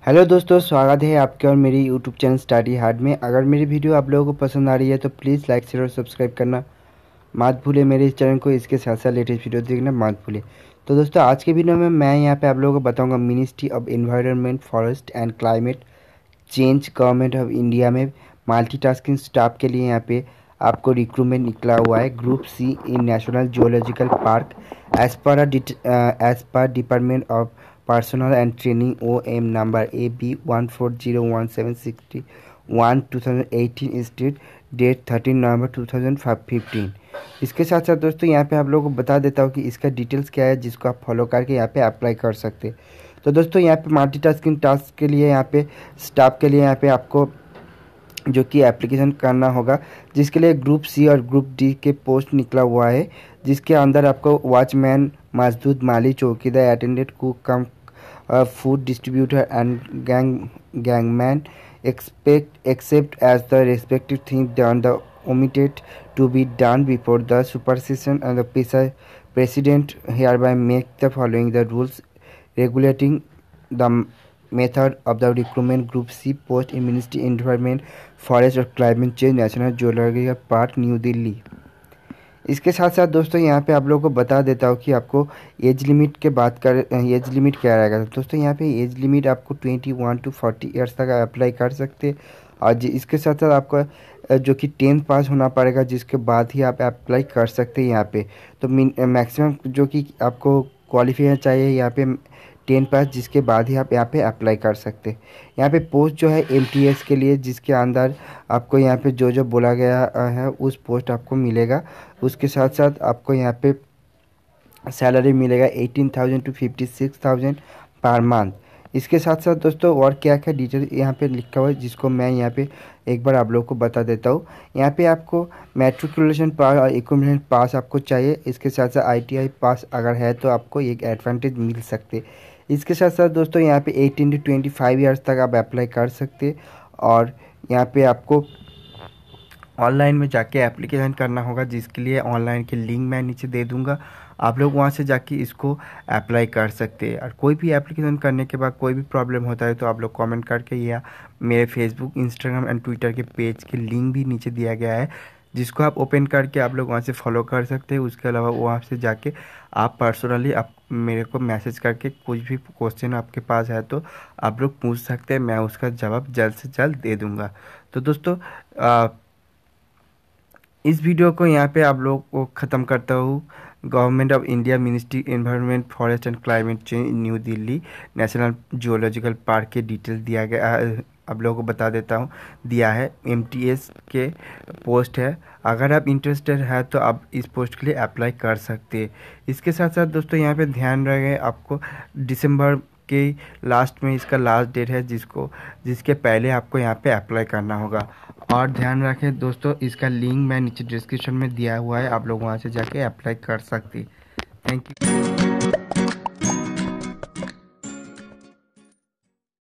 Hello दोस्तों, स्वागत है आपके और मेरी यूट्यूब चैनल स्टडी हार्ड में। अगर मेरी वीडियो आप लोगों को पसंद आ रही है तो प्लीज़ लाइक शेयर और सब्सक्राइब करना मत भूले। मेरे इस चैनल को इसके साथ साथ लेटेस्ट वीडियो देखना मत भूले। तो दोस्तों, आज के वीडियो में मैं यहाँ पे आप लोगों को बताऊंगा ministry of environment, forest and climate change, government of India में मल्टीटास्किंग स्टाफ के लिए यहाँ पे आपको रिक्रूटमेंट निकला हुआ है। Group C in national geological park as per department of personnel and training OM number AB 1401761 2018 state date 13 नवंबर 2015। इसके साथ साथ दोस्तों यहाँ पे आप लोगों को बता देता हूँ कि इसका डिटेल्स क्या है, जिसको आप फॉलो करके यहाँ पे अप्लाई कर सकते हैं। तो दोस्तों यहाँ पे मल्टीटास्किंग टास्क के लिए यहाँ पे स्टाफ के लिए यहाँ पे आपको जो कि एप्लीकेशन करना होगा, जिसके लिए ग्रुप सी और ग्रुप डी के पोस्ट निकला हुआ है, जिसके अंदर आपको वॉचमैन, मजदूर, माली, चौकीदार, attendant, cook cum food distributor and gangman except as the respective thing done the omitted to be done before the supersession, and the president hereby make the following the rules regulating the method of the recruitment. Group C post in Ministry Environment, Forest और Climate Change, National Geological Park, New Delhi. इसके साथ साथ दोस्तों यहाँ पे आप लोगों को बता देता हूँ कि आपको एज लिमिट के बात कर एज लिमिट क्या रहेगा। दोस्तों यहाँ पे एज लिमिट आपको 21 to 40 ईयर्स तक अप्लाई कर सकते हैं। और इसके साथ साथ आपको जो कि 10th पास होना पड़ेगा, जिसके बाद ही आप अप्लाई कर सकते हैं यहाँ पे। तो मैक्सिमम जो कि आपको क्वालिफिकेशन चाहिए यहाँ पे 10 पास, जिसके बाद ही आप यहाँ पे अप्लाई कर सकते हैं। यहाँ पे पोस्ट जो है MTS के लिए, जिसके अंदर आपको यहाँ पे जो बोला गया है उस पोस्ट आपको मिलेगा। उसके साथ साथ आपको यहाँ पे सैलरी मिलेगा 18,000 to 56,000 पर मंथ। इसके साथ साथ दोस्तों और क्या क्या डिटेल यहाँ पे लिखा हुआ है, जिसको मैं यहाँ पे एक बार आप लोगों को बता देता हूँ। यहाँ पे आपको मैट्रिकुलेशन पास और इक्विवेलेंट पास आपको चाहिए। इसके साथ साथ ITI पास अगर है तो आपको एक एडवांटेज मिल सकते। इसके साथ साथ दोस्तों यहाँ पे 18 to 25 ईयर्स तक आप अप्लाई कर सकते। और यहाँ पे आपको ऑनलाइन में जाके एप्लीकेशन करना होगा, जिसके लिए ऑनलाइन की लिंक मैं नीचे दे दूंगा। आप लोग वहां से जाके इसको अप्लाई कर सकते हैं। और कोई भी एप्लीकेशन करने के बाद कोई भी प्रॉब्लम होता है तो आप लोग कमेंट करके, या मेरे फेसबुक, इंस्टाग्राम एंड ट्विटर के पेज की लिंक भी नीचे दिया गया है, जिसको आप ओपन करके आप लोग वहाँ से फॉलो कर सकते हैं। उसके अलावा वहाँ से जाके आप पर्सनली आप मेरे को मैसेज करके कुछ भी क्वेश्चन आपके पास है तो आप लोग पूछ सकते हैं, मैं उसका जवाब जल्द से जल्द दे दूँगा। तो दोस्तों इस वीडियो को यहाँ पे आप लोग को ख़त्म करता हूँ। Government of India, ministry environment, forest and climate change, New Delhi, national geological park के डिटेल दिया गया है, आप लोगों को बता देता हूँ, दिया है। MTS के पोस्ट है। अगर आप इंटरेस्टेड है तो आप इस पोस्ट के लिए अप्लाई कर सकते हैं। इसके साथ साथ दोस्तों यहाँ पे ध्यान रहे, आपको दिसंबर के लास्ट में इसका लास्ट डेट है, जिसके पहले आपको यहाँ पे अप्लाई करना होगा। और ध्यान रखें दोस्तों, इसका लिंक मैं नीचे डिस्क्रिप्शन में दिया हुआ है, आप लोग वहाँ से जाके अप्लाई कर सकते। Thank you.